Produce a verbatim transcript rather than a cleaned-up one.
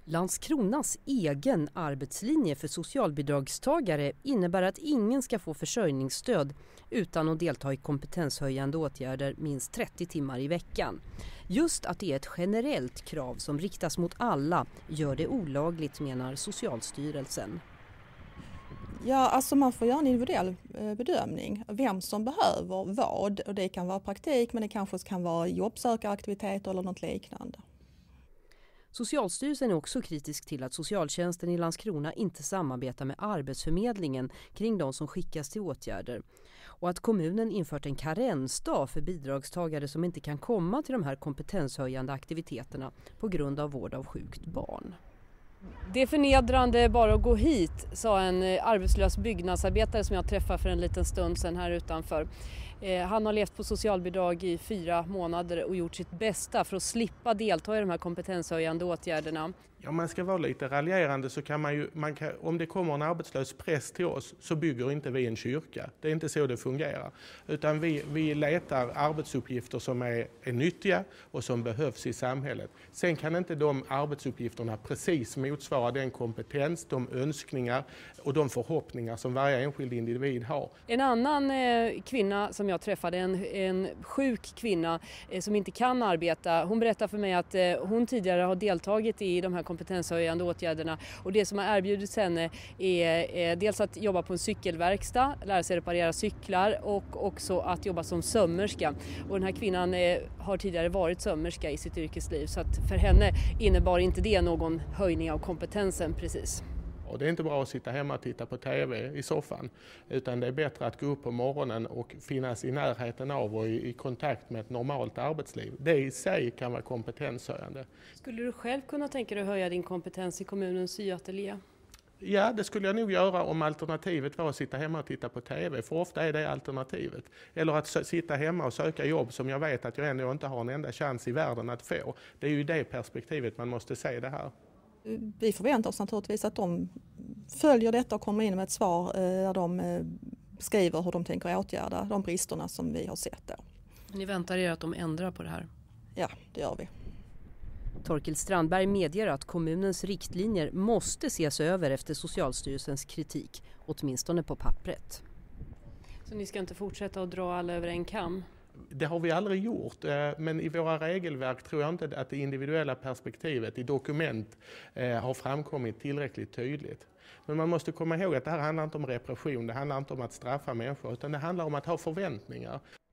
Landskronas egen arbetslinje för socialbidragstagare innebär att ingen ska få försörjningsstöd utan att delta i kompetenshöjande åtgärder minst trettio timmar i veckan. Just att det är ett generellt krav som riktas mot alla gör det olagligt, menar Socialstyrelsen. Ja, alltså man får göra en individuell bedömning. Vem som behöver vad. Och det kan vara praktik, men det kanske kan vara jobbsökaraktiviteter eller något liknande. Socialstyrelsen är också kritisk till att socialtjänsten i Landskrona inte samarbetar med Arbetsförmedlingen kring de som skickas till åtgärder. Och att kommunen infört en karensdag för bidragstagare som inte kan komma till de här kompetenshöjande aktiviteterna på grund av vård av sjukt barn. Det är förnedrande bara att gå hit, sa en arbetslös byggnadsarbetare som jag träffade för en liten stund sedan här utanför. Eh, han har levt på socialbidrag i fyra månader och gjort sitt bästa för att slippa delta i de här kompetenshöjande åtgärderna. Ja, man ska vara lite raljerande så kan man ju, man kan, om det kommer en arbetslös präst till oss så bygger inte vi en kyrka. Det är inte så det fungerar. Utan vi, vi letar arbetsuppgifter som är, är nyttiga och som behövs i samhället. Sen kan inte de arbetsuppgifterna precis motsvara den kompetens, de önskningar och de förhoppningar som varje enskild individ har. En annan eh, kvinna som jag träffade, en, en sjuk kvinna eh, som inte kan arbeta, hon berättade för mig att eh, hon tidigare har deltagit i de här kompetenshöjande åtgärderna, och det som har erbjudits henne är, är dels att jobba på en cykelverkstad, lära sig reparera cyklar och också att jobba som sömmerska. Och den här kvinnan är, har tidigare varit sömmerska i sitt yrkesliv, så att för henne innebar inte det någon höjning av kompetensen precis. Och det är inte bra att sitta hemma och titta på tv i soffan, utan det är bättre att gå upp på morgonen och finnas i närheten av och i, i kontakt med ett normalt arbetsliv. Det i sig kan vara kompetenshöjande. Skulle du själv kunna tänka dig att höja din kompetens i kommunens syateljé? Ja, det skulle jag nog göra om alternativet var att sitta hemma och titta på tv, för ofta är det alternativet. Eller att sitta hemma och söka jobb som jag vet att jag ändå inte har en enda chans i världen att få. Det är ju det perspektivet man måste se det här. Vi förväntar oss naturligtvis att de följer detta och kommer in med ett svar där de skriver hur de tänker åtgärda de bristerna som vi har sett då. Ni väntar er att de ändrar på det här? Ja, det gör vi. Torkel Strandberg medger att kommunens riktlinjer måste ses över efter Socialstyrelsens kritik, åtminstone på pappret. Så ni ska inte fortsätta att dra alla över en kam? Det har vi aldrig gjort, men i våra regelverk tror jag inte att det individuella perspektivet i dokument har framkommit tillräckligt tydligt. Men man måste komma ihåg att det här handlar inte om repression, det handlar inte om att straffa människor, utan det handlar om att ha förväntningar.